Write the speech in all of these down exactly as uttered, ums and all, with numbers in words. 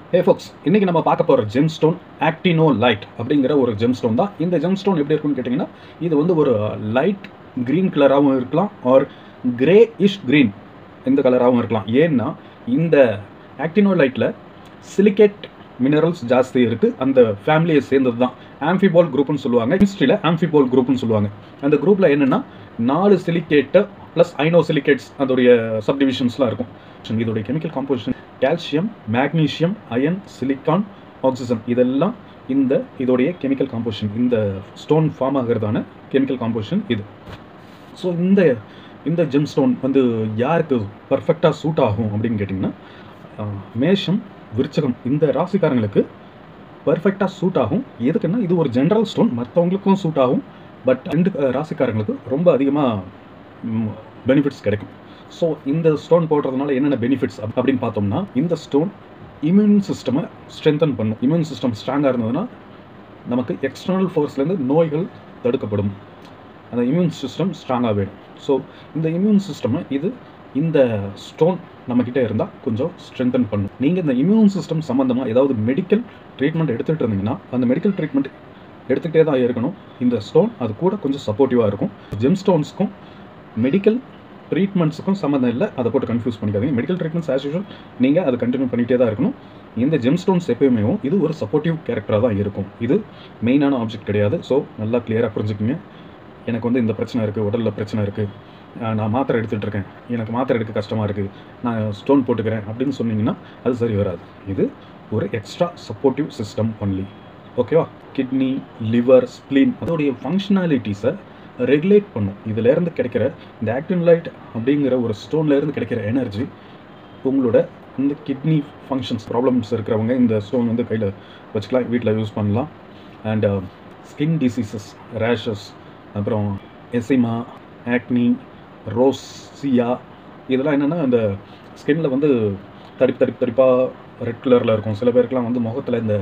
ஹே ஃபோக்ஸ், இன்றைக்கி நம்ம பார்க்க போகிற ஜெம் ஸ்டோன் ஆக்டினோலைட் அப்படிங்கிற ஒரு ஜெம் ஸ்டோன் தான். இந்த ஜெம் ஸ்டோன் எப்படி இருக்குன்னு கேட்டிங்கன்னா, இது வந்து ஒரு லைட் க்ரீன் கலராகவும் இருக்கலாம், ஆர் கிரே இஷ் க்ரீன் இந்த கலராகவும் இருக்கலாம். ஏன்னா இந்த ஆக்டினோலைட்டில் சிலிகேட் மினரல்ஸ் ஜாஸ்தி இருக்குது. அந்த ஃபேமிலியை சேர்ந்தது தான் ஆம்ஃபிபால் குரூப்னு சொல்லுவாங்க. ஹிஸ்ட்ரியில் ஆம்ஃபிபால் குரூப்னு சொல்லுவாங்க. அந்த குரூப்பில் என்னென்னா நாலு சிலிகேட்டு ப்ளஸ் ஐனோ சிலிகேட்ஸ் அதோடைய சப்டிவிஷன்ஸ்லாம் இருக்கும். இதோடைய chemical composition calcium, magnesium, iron, silicon, oxygen இதெல்லாம் இந்த இதோடைய கெமிக்கல் காம்போசிஷன். இந்த ஸ்டோன் ஃபார்ம் ஆகிறதான கெமிக்கல் காம்போசிஷன் இது. ஸோ இந்த இந்த ஜெம் ஸ்டோன் வந்து யாருக்கு பர்ஃபெக்டாக சூட் ஆகும் அப்படின்னு கேட்டிங்கன்னா, மேஷம், விருச்சகம் இந்த ராசிக்காரங்களுக்கு பர்ஃபெக்டாக சூட் ஆகும். எதுக்குன்னா இது ஒரு ஜென்ரல் ஸ்டோன், மற்றவங்களுக்கும் சூட் ஆகும். பட் ரெண்டு ராசிக்காரங்களுக்கு ரொம்ப அதிகமாக பெனிஃபிட்ஸ் கிடைக்கும். ஸோ இந்த ஸ்டோன் போடுறதுனால என்னென்ன பெனிஃபிட்ஸ் அப்படின்னு பார்த்தோம்னா, இந்த ஸ்டோன் இம்யூன் சிஸ்டமை ஸ்ட்ரென்தன் பண்ணும். இம்யூன் சிஸ்டம் ஸ்ட்ராங்காக இருந்ததுன்னா நமக்கு எக்ஸ்டர்னல் ஃபோர்ஸ்லேருந்து நோய்கள் தடுக்கப்படும். அந்த இம்யூன் சிஸ்டம் ஸ்ட்ராங்காக வேணும். ஸோ இந்த இம்யூன் சிஸ்டமை இது இந்த ஸ்டோன் நம்மக்கிட்ட இருந்தால் கொஞ்சம் ஸ்ட்ரென்தன் பண்ணும். நீங்கள் இந்த இம்யூன் சிஸ்டம் சம்மந்தமாக ஏதாவது மெடிக்கல் ட்ரீட்மெண்ட் எடுத்துகிட்டு இருந்தீங்கன்னா, அந்த மெடிக்கல் ட்ரீட்மெண்ட் எடுத்துக்கிட்டே தான் இருக்கணும். இந்த ஸ்டோன் அது கூட கொஞ்சம் சப்போர்ட்டிவாக இருக்கும். ஜெம் ஸ்டோன்ஸ்க்கும் மெடிக்கல் ட்ரீட்மெண்ட்ஸுக்கும் சம்மந்தம் இல்லை, அதை போட்டு கன்ஃபியூஸ் பண்ணிக்காதீங்க. மெடிக்கல் ட்ரீட்மெண்ட்ஸ் ஆஸ் யூஷுவல் நீங்கள் அதை கண்டினியூ பண்ணிகிட்டே தான் இருக்கணும். இந்த ஜெம் ஸ்டோன்ஸ் எப்பயுமே இது ஒரு சப்போர்ட்டிவ் கேரக்டராக தான் இருக்கும். இது மெயினான ஆப்ஜெக்ட் கிடையாது. ஸோ நல்லா கிளியராக புரிஞ்சுக்குங்க. எனக்கு வந்து இந்த பிரச்சனை இருக்குது, உடலில் பிரச்சனை இருக்குது, நான் மாத்திரை எடுத்துகிட்டு இருக்கேன், எனக்கு மாத்திரை எடுக்க கஷ்டமாக இருக்குது, நான் ஸ்டோன் போட்டுக்கிறேன் அப்படின்னு சொன்னீங்கன்னா அது சரி வராது. இது ஒரு எக்ஸ்ட்ரா சப்போர்ட்டிவ் சிஸ்டம் ஒன்லி. ஓகேவா? கிட்னி, லிவர், ஸ்ப்ளீன் அதோடைய ஃபங்க்ஷனாலிட்டிஸை ரெகுலேட் பண்ணும். இதிலேருந்து கிடைக்கிற இந்த ஆக்டினோலைட் அப்படிங்கிற ஒரு ஸ்டோன்லேருந்து கிடைக்கிற எனர்ஜி உங்களோட இந்த கிட்னி ஃபங்க்ஷன்ஸ் ப்ராப்ளம்ஸ் இருக்கிறவங்க இந்த ஸ்டோன் வந்து கையில் வச்சுக்கலாம், வீட்டில் யூஸ் பண்ணலாம். அண்ட் ஸ்கின் டிசீசஸ், ரேஷஸ், அப்புறம் எசிமா, ஆக்னி, ரோசியா இதெல்லாம் என்னென்னா அந்த ஸ்கின்னில் வந்து தடிப்பு தடிப்பு தடிப்பாக ரெட் கலரில் இருக்கும். சில பேருக்குலாம் வந்து முகத்தில் இந்த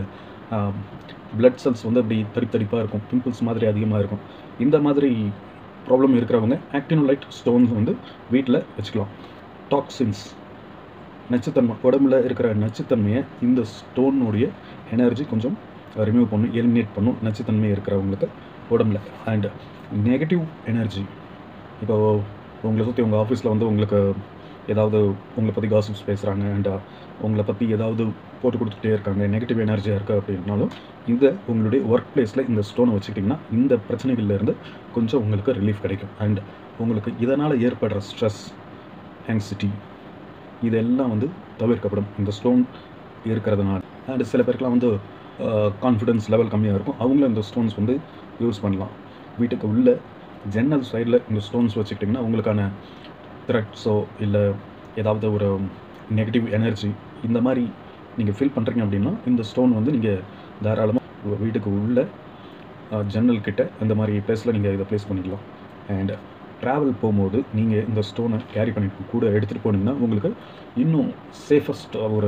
பிளட் செல்ஸ் வந்து அப்படி தடிப்பு தடிப்பாக இருக்கும், பிம்பிள்ஸ் மாதிரி அதிகமாக இருக்கும். இந்த மாதிரி ப்ராப்ளம் இருக்கிறவங்க ஆக்டினோலைட் ஸ்டோன்ஸ் வந்து வீட்டில் வச்சுக்கலாம். டாக்ஸின்ஸ், நச்சுத்தன்மை, உடம்புல இருக்கிற நச்சுத்தன்மையை இந்த ஸ்டோனுடைய எனர்ஜி கொஞ்சம் ரிமூவ் பண்ணும், எலிமினேட் பண்ணும் நச்சுத்தன்மை இருக்கிறவங்களுக்கு உடம்புல. அண்ட் நெகட்டிவ் எனர்ஜி, இப்போ உங்களை சுற்றி உங்கள் ஆஃபீஸில் வந்து உங்களுக்கு ஏதாவது உங்களை பற்றி காசிப்ஸ் பேசுகிறாங்க, அண்ட் உங்களை பற்றி ஏதாவது போட்டு கொடுத்துட்டே இருக்காங்க, நெகட்டிவ் எனர்ஜியாக இருக்குது அப்படின்னாலும் இதை உங்களுடைய ஒர்க் பிளேஸில் இந்த ஸ்டோனை வச்சுக்கிட்டிங்கன்னா இந்த பிரச்சனைகள்லேருந்து கொஞ்சம் உங்களுக்கு ரிலீஃப் கிடைக்கும். அண்ட் உங்களுக்கு இதனால் ஏற்படுற ஸ்ட்ரெஸ், ஆங்ஸைட்டி இதெல்லாம் வந்து தவிர்க்கப்படும் இந்த ஸ்டோன் இருக்கிறதுனால. அண்ட் சில பேருக்குலாம் வந்து கான்ஃபிடென்ஸ் லெவல் கம்மியாக இருக்கும், அவங்களும் இந்த ஸ்டோன்ஸ் வந்து யூஸ் பண்ணலாம். வீட்டுக்கு உள்ள ஜன்னல் சைடில் இந்த ஸ்டோன்ஸ் வச்சுக்கிட்டிங்கன்னா உங்களுக்கான த்ரெட்ஸோ இல்லை ஏதாவது ஒரு நெகட்டிவ் எனர்ஜி இந்த மாதிரி நீங்கள் ஃபீல் பண்ணுறீங்க அப்படின்னா இந்த ஸ்டோன் வந்து நீங்கள் தாராளமாக வீட்டுக்கு உள்ள ஜன்னல் கிட்ட இந்த மாதிரி பிளேஸில் நீங்கள் இதை ப்ளேஸ் பண்ணிக்கலாம். அண்ட் ட்ராவல் போகும்போது நீங்கள் இந்த ஸ்டோனை கேரி பண்ணிட்டு கூட எடுத்துகிட்டு போனீங்கன்னா உங்களுக்கு இன்னும் சேஃபஸ்ட் ஒரு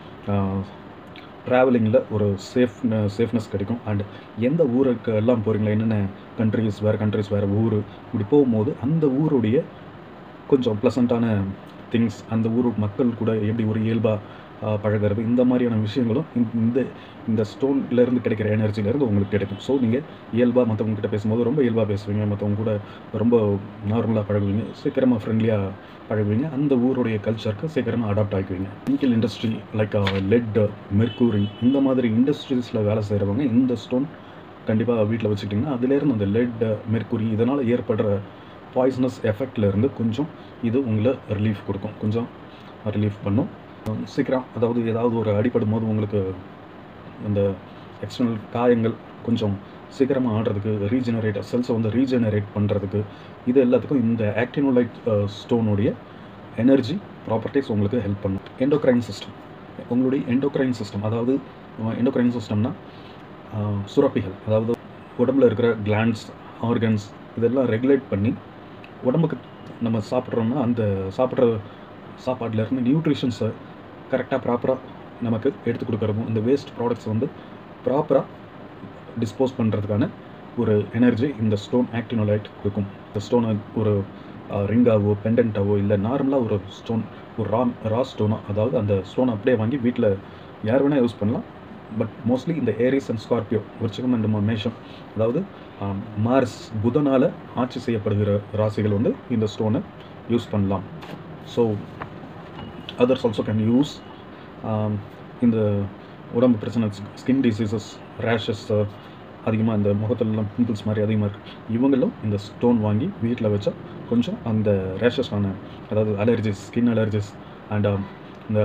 ட்ராவலிங்கில் ஒரு சேஃப் சேஃப்னஸ் கிடைக்கும். அண்ட் எந்த ஊருக்கு எல்லாம் போகிறீங்களா, என்னென்ன கண்ட்ரிஸ், வேறு கண்ட்ரிஸ், வேறு ஊர் இப்படி போகும்போது அந்த ஊருடைய கொஞ்சம் ப்ளசண்ட்டான திங்ஸ், அந்த ஊர் மக்கள் கூட எப்படி ஒரு இயல்பாக பழகிறது, இந்த மாதிரியான விஷயங்களும் இந்த இந்த ஸ்டோன்லேருந்து கிடைக்கிற எனர்ஜிலேருந்து உங்களுக்கு கிடைக்கும். ஸோ நீங்கள் இயல்பாக மற்றவங்ககிட்ட பேசும்போது ரொம்ப இயல்பாக பேசுவீங்க, மற்றவங்க கூட ரொம்ப நார்மலாக பழகுவீங்க, சீக்கிரமாக ஃப்ரெண்ட்லியாக பழகுவீங்க, அந்த ஊருடைய கல்ச்சருக்கு சீக்கிரமாக அடாப்ட் ஆகிக்குவீங்க. Chemical industry like lead, mercury இந்த மாதிரி இண்டஸ்ட்ரீஸில் வேலை செய்கிறவங்க இந்த ஸ்டோன் கண்டிப்பாக வீட்டில் வச்சுக்கிட்டிங்கன்னா அதுலேருந்து அந்த லெட், மெர்க்குரி இதனால் ஏற்படுற பாய்சனஸ் எஃபெக்ட்லேருந்து கொஞ்சம் இது உங்களை ரிலீஃப் கொடுக்கும், கொஞ்சம் ரிலீஃப் பண்ணும். சீக்கிரம் அதாவது ஏதாவது ஒரு அடிப்படும் போது உங்களுக்கு அந்த எக்ஸ்டர்னல் காயங்கள் கொஞ்சம் சீக்கிரமாக ஆடுறதுக்கு, ரீஜெனரேட் செல்ஸை வந்து ரீஜெனரேட் பண்ணுறதுக்கு இது எல்லாத்துக்கும் இந்த ஆக்டினோலைட் ஸ்டோனுடைய எனர்ஜி ப்ராப்பர்ட்டிஸ் உங்களுக்கு ஹெல்ப் பண்ணும். எண்டோக்ரைன் சிஸ்டம், உங்களுடைய எண்டோக்ரைன் சிஸ்டம் அதாவது எண்டோக்ரைன் சிஸ்டம்னா சுரப்பிகள், அதாவது உடம்புல இருக்கிற கிளாண்ட்ஸ், ஆர்கன்ஸ் இதெல்லாம் ரெகுலேட் பண்ணி உடம்புக்கு நம்ம சாப்பிட்றோம்னா அந்த சாப்பிட்ற சாப்பாட்டிலேருந்து நியூட்ரிஷன்ஸை கரெக்டாக ப்ராப்பராக நமக்கு எடுத்து கொடுக்குறதும், இந்த வேஸ்ட் ப்ராடக்ட்ஸ் வந்து ப்ராப்பராக டிஸ்போஸ் பண்ணுறதுக்கான ஒரு எனர்ஜி இந்த ஸ்டோன் ஆக்டினோலைட் கொடுக்கும். இந்த ஸ்டோனை ஒரு ரிங்காவோ பெண்டன்ட்டாவோ இல்லை நார்மலாக ஒரு ஸ்டோன் ஒரு ரா ரா ஸ்டோனோ, அதாவது அந்த ஸ்டோனை அப்படியே வாங்கி வீட்டில் யார் வேணால் யூஸ் பண்ணலாம். பட் மோஸ்ட்லி இந்த ஏரிஸ் அண்ட் ஸ்கார்பியோ, விருச்சிகம் அண்ட் மேஷம், அதாவது மார்ஸ் புதனால் ஆட்சி செய்யப்படுகிற ராசிகள் வந்து இந்த ஸ்டோனை யூஸ் பண்ணலாம். So others also can use. இந்த உடம்பு பிரச்சனை, ஸ்கின் டிசீசஸ், ரேஷஸ், அதிகமாக இந்த முகத்திலலாம் பிம்பிள்ஸ் மாதிரி அதிகமாக இருக்குது, இவங்களும் இந்த ஸ்டோன் வாங்கி வீட்டில் வச்சா கொஞ்சம் அந்த ரேஷஸான, அதாவது அலர்ஜிஸ், ஸ்கின் அலர்ஜிஸ் அண்ட் இந்த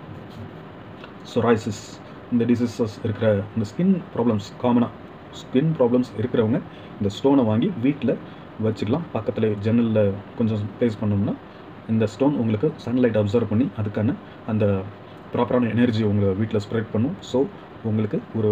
சொராய்சிஸ், இந்த டிசீசஸ் இருக்கிற இந்த ஸ்கின் ப்ராப்ளம்ஸ், காமனாக ஸ்கின் ப்ராப்ளம்ஸ் இருக்கிறவங்க இந்த ஸ்டோனை வாங்கி வீட்டில் வச்சுக்கலாம். பக்கத்தில் ஜன்னலில் கொஞ்சம் ப்ளேஸ் பண்ணோம்னா இந்த ஸ்டோன் உங்களுக்கு சன்லைட் அப்சர்வ் பண்ணி அதுக்கான அந்த ப்ராப்பரான எனர்ஜி உங்களை வீட்டில் ஸ்ப்ரெட் பண்ணும். ஸோ உங்களுக்கு ஒரு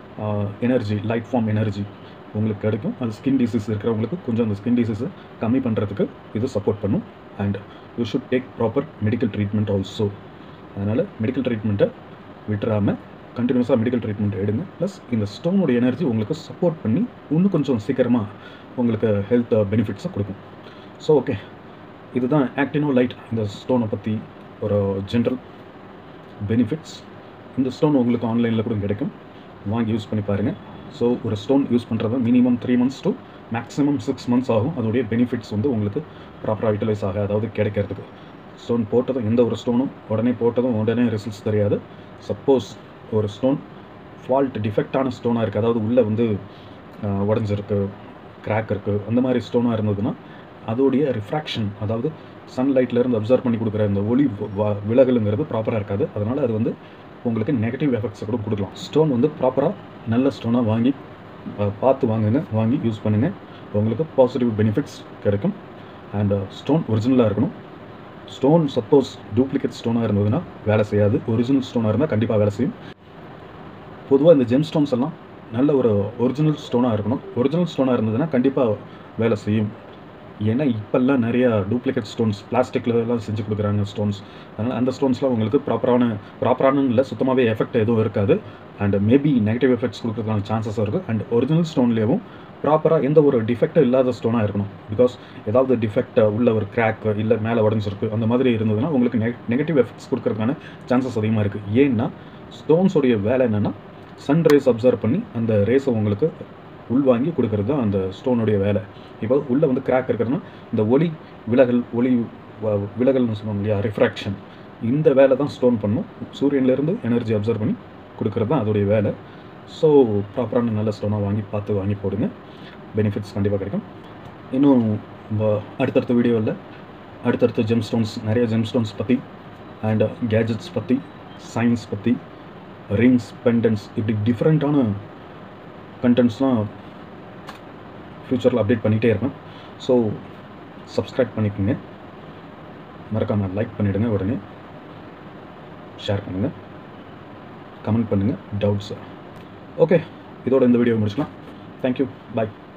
எனர்ஜி, லைட் ஃபார்ம் எனர்ஜி உங்களுக்கு கிடைக்கும். அது ஸ்கின் டிசீஸ் இருக்கிறவங்களுக்கு கொஞ்சம் அந்த ஸ்கின் டிசீஸை கம்மி பண்ணுறதுக்கு இது சப்போர்ட் பண்ணும். And you should take proper medical treatment also. அதனால் மெடிக்கல் ட்ரீட்மெண்ட்டை விட்டுறாமல் கண்டினியூஸாக மெடிக்கல் ட்ரீட்மெண்ட் எடுங்க. ப்ளஸ் இந்த ஸ்டோனோட எனர்ஜி உங்களுக்கு சப்போர்ட் பண்ணி இன்னும் கொஞ்சம் சீக்கிரமாக உங்களுக்கு ஹெல்த் பெனிஃபிட்ஸை கொடுக்கும். ஸோ ஓகே, இதுதான் ஆக்டினோ லைட், இந்த ஸ்டோனை பற்றி ஒரு ஜென்ரல் பெனிஃபிட்ஸ். இந்த ஸ்டோன் உங்களுக்கு ஆன்லைனில் கூட கிடைக்கும், வாங்கி யூஸ் பண்ணி பாருங்கள். ஸோ ஒரு ஸ்டோன் யூஸ் பண்ணுறது minimum three months to maximum six months ஆகும். அதோடைய பெனிஃபிட்ஸ் வந்து உங்களுக்கு ப்ராப்பராக யூட்டிலைஸ் ஆக, அதாவது கிடைக்கிறதுக்கு. ஸ்டோன் போட்டதும், எந்த ஒரு ஸ்டோனும் உடனே போட்டதும் உடனே ரிசல்ட்ஸ் தெரியாது. சப்போஸ் ஒரு ஸ்டோன் ஃபால்ட் டிஃபெக்டான ஸ்டோனாக இருக்குது, அதாவது உள்ளே வந்து உடஞ்சிருக்கு, கிராக் இருக்குது, அந்த மாதிரி ஸ்டோனாக இருந்ததுன்னா அதோடைய ரிஃப்ராக்ஷன், அதாவது சன்லைட்லேருந்து அப்சர்வ் பண்ணி கொடுக்குற இந்த ஒளி விலகலுங்கிறது ப்ராப்பராக இருக்காது. அதனால் அது வந்து உங்களுக்கு நெகட்டிவ் எஃபெக்ட்ஸை கூட கொடுக்கலாம். ஸ்டோன் வந்து ப்ராப்பராக நல்ல ஸ்டோனாக வாங்கி பார்த்து வாங்குங்க, வாங்கி யூஸ் பண்ணுங்கள், உங்களுக்கு பாசிட்டிவ் பெனிஃபிட்ஸ் கிடைக்கும். அண்ட் ஸ்டோன் ஒரிஜினலாக இருக்கணும். ஸ்டோன் சப்போஸ் டூப்ளிகேட் ஸ்டோனாக இருந்ததுன்னா வேலை செய்யாது. ஒரிஜினல் ஸ்டோனாக இருந்தால் கண்டிப்பாக வேலை செய்யும். பொதுவாக இந்த ஜெம் ஸ்டோன்ஸ் எல்லாம் நல்ல ஒரு ஒரிஜினல் ஸ்டோனாக இருக்கணும். ஒரிஜினல் ஸ்டோனாக இருந்ததுன்னா கண்டிப்பாக வேலை செய்யும். ஏன்னா இப்போல்லாம் நிறையா டூப்ளிகேட் ஸ்டோன்ஸ் பிளாஸ்டிக்லலாம் செஞ்சு கொடுக்குறாங்க ஸ்டோன்ஸ். அதனால் அந்த ஸ்டோன்ஸ்லாம் உங்களுக்கு ப்ராப்பரான ப்ராப்பரானு இல்லை, சுத்தமாகவே எஃபெக்ட் எதுவும் இருக்காது. அண்ட் மேபி நெகட்டிவ் எஃபெக்ட்ஸ் கொடுக்குறதுக்கான சான்சஸ் இருக்குது. அண்ட் ஒரிஜினல் ஸ்டோன்லேயும் ப்ராப்பராக எந்த ஒரு டிஃபெக்டும் இல்லாத ஸ்டோனாக இருக்கணும். பிகாஸ் ஏதாவது டிஃபெக்ட் உள்ள ஒரு கிராக் இல்லை மேலே உடஞ்சிருக்கு அந்த மாதிரி இருந்ததுன்னா உங்களுக்கு நெ நெகட்டிவ் எஃபெக்ட்ஸ் கொடுக்குறதுக்கான சான்சஸ் அதிகமாக இருக்குது. ஏன்னா ஸ்டோன்ஸோடைய வேலை என்னென்னா சன் ரேஸ் அப்சர்வ் பண்ணி அந்த ரேஸை உங்களுக்கு உள்வாங்கி கொடுக்குறது தான் அந்த ஸ்டோனுடைய வேலை. இப்போ உள்ளே வந்து கிராக் இருக்கிறதுனா இந்த ஒளி விலகல், ஒளி விலகல்னு சொல்லுவாங்க இல்லையா, ரிஃப்ராக்ஷன், இந்த வேலை தான் ஸ்டோன் பண்ணும். சூரியன்லேருந்து எனர்ஜி அப்சர்வ் பண்ணி கொடுக்குறது தான் அதோடைய வேலை. ஸோ ப்ராப்பரான நல்ல ஸ்டோனாக வாங்கி பார்த்து வாங்கி போடுங்க, பெனிஃபிட்ஸ் கண்டிப்பாக கிடைக்கும். இன்னும் அடுத்தடுத்த வீடியோவில் அடுத்தடுத்த ஜெம் ஸ்டோன்ஸ், நிறைய ஜெம் ஸ்டோன்ஸ் பற்றி அண்ட் கேஜெட்ஸ் பற்றி, சயின்ஸ் பற்றி, ரிங்ஸ், பெண்டன்ஸ், இப்படி டிஃப்ரெண்ட்டான கண்டென்ட்ஸ்லாம் ஃப்யூச்சரில் அப்டேட் பண்ணிகிட்டே இருக்கேன். ஸோ சப்ஸ்கிரைப் பண்ணிக்கோங்க, மறக்காமல் லைக் பண்ணிவிடுங்க, உடனே ஷேர் பண்ணுங்கள், கமெண்ட் பண்ணுங்கள் டவுட்ஸை. ஓகே, இதோட இந்த வீடியோ முடிச்சுக்கலாம். தேங்க்யூ, பாய்.